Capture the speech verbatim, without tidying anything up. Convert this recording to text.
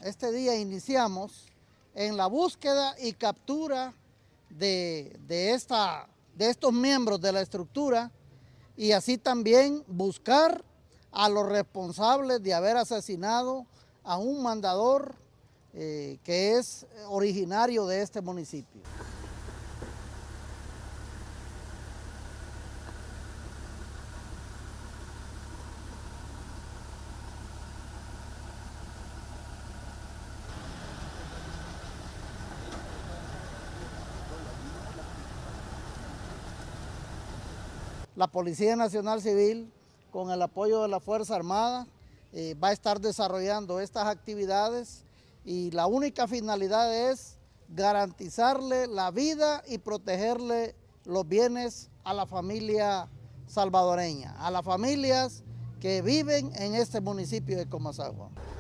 este día iniciamos en la búsqueda y captura de, de, esta, de estos miembros de la estructura y así también buscar a los responsables de haber asesinado a un mandador eh, que es originario de este municipio. La Policía Nacional Civil, con el apoyo de la Fuerza Armada, eh, va a estar desarrollando estas actividades y la única finalidad es garantizarle la vida y protegerle los bienes a la familia salvadoreña, a las familias que viven en este municipio de Comasagua.